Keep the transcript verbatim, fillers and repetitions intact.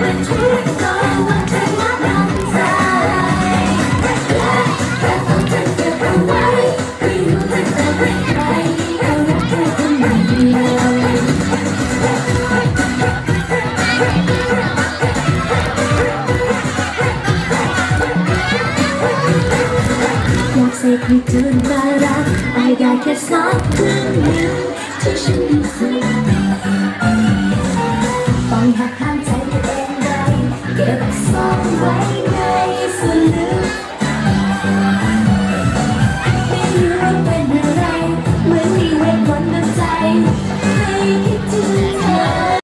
เสกให้เธอน่ารักไอ้ได้แค่สักครั้งหนึ่งที่ฉันรู้สึกต้องหักห้ามใจตัวเองได้เก็บซ่อนไว้